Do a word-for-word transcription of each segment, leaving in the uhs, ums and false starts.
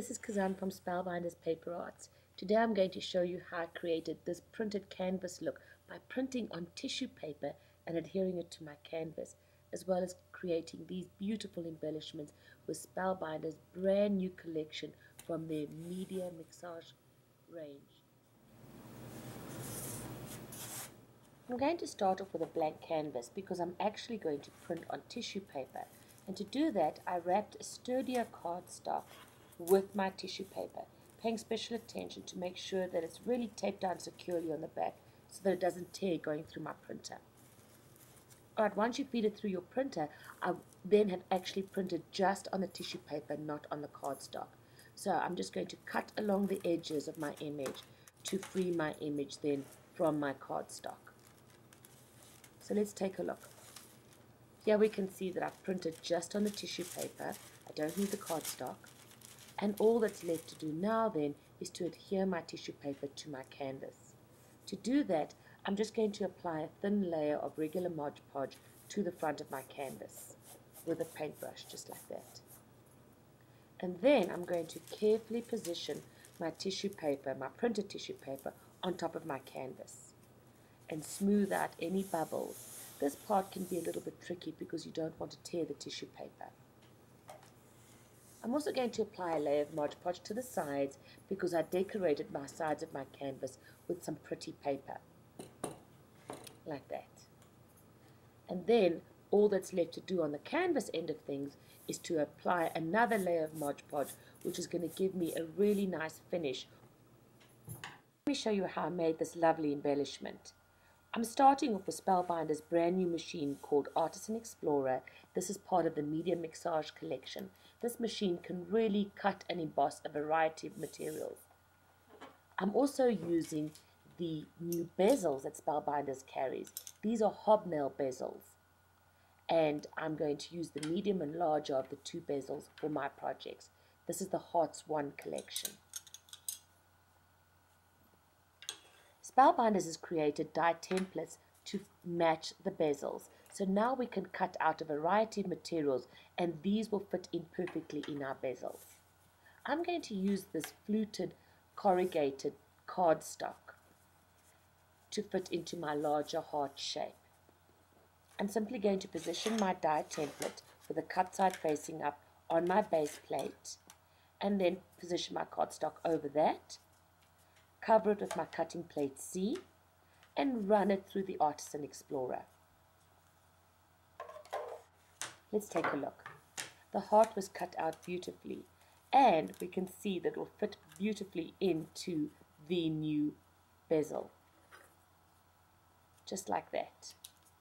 this is Kazan from Spellbinders Paper Arts. Today I'm going to show you how I created this printed canvas look by printing on tissue paper and adhering it to my canvas, as well as creating these beautiful embellishments with Spellbinders' brand new collection from their Media Mixage range. I'm going to start off with a blank canvas because I'm actually going to print on tissue paper, and to do that I wrapped a sturdier cardstock with my tissue paper, paying special attention to make sure that it's really taped down securely on the back so that it doesn't tear going through my printer. Alright, once you feed it through your printer, I then have actually printed just on the tissue paper, not on the cardstock. So I'm just going to cut along the edges of my image to free my image then from my cardstock. So let's take a look. Here we can see that I've printed just on the tissue paper. I don't need the cardstock. And all that's left to do now then is to adhere my tissue paper to my canvas. To do that, I'm just going to apply a thin layer of regular Mod Podge to the front of my canvas with a paintbrush, just like that. And then I'm going to carefully position my tissue paper, my printed tissue paper, on top of my canvas and smooth out any bubbles. This part can be a little bit tricky because you don't want to tear the tissue paper. I'm also going to apply a layer of Mod Podge to the sides because I decorated my sides of my canvas with some pretty paper, like that. And then all that's left to do on the canvas end of things is to apply another layer of Mod Podge, which is going to give me a really nice finish. Let me show you how I made this lovely embellishment. I'm starting off with Spellbinders' brand new machine called Artisan Explorer. This is part of the Media Mixage collection. This machine can really cut and emboss a variety of materials. I'm also using the new bezels that Spellbinders carries. These are hobnail bezels. And I'm going to use the medium and larger of the two bezels for my projects. This is the Hearts one collection. Spellbinders has created die templates to match the bezels. So now we can cut out a variety of materials and these will fit in perfectly in our bezels. I'm going to use this fluted corrugated cardstock to fit into my larger heart shape. I'm simply going to position my die template with the cut side facing up on my base plate and then position my cardstock over that, cover it with my cutting plate C and run it through the Artisan Explorer. Let's take a look. The heart was cut out beautifully and we can see that it will fit beautifully into the new bezel. Just like that.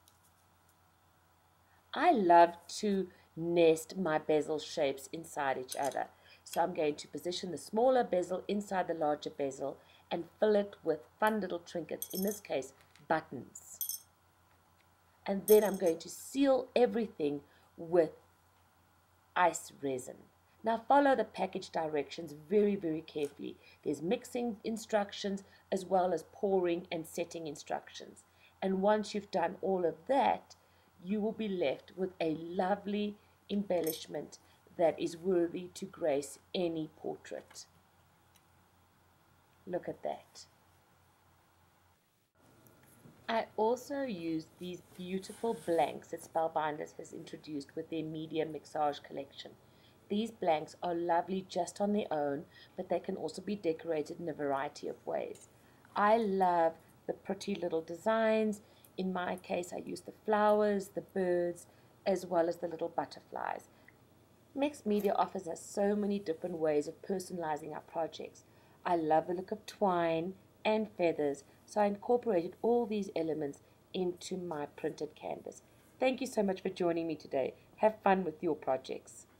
I love to nest my bezel shapes inside each other. So I'm going to position the smaller bezel inside the larger bezel and fill it with fun little trinkets, in this case buttons. And then I'm going to seal everything with ice resin. Now follow the package directions very very carefully. There's mixing instructions as well as pouring and setting instructions. And once you've done all of that, you will be left with a lovely embellishment that is worthy to grace any portrait. Look at that. I also used these beautiful blanks that Spellbinders has introduced with their Media Mixage collection. These blanks are lovely just on their own, but they can also be decorated in a variety of ways. I love the pretty little designs. In my case, I used the flowers, the birds, as well as the little butterflies. Mixed Media offers us so many different ways of personalizing our projects. I love the look of twine and feathers, so I incorporated all these elements into my printed canvas. Thank you so much for joining me today. Have fun with your projects.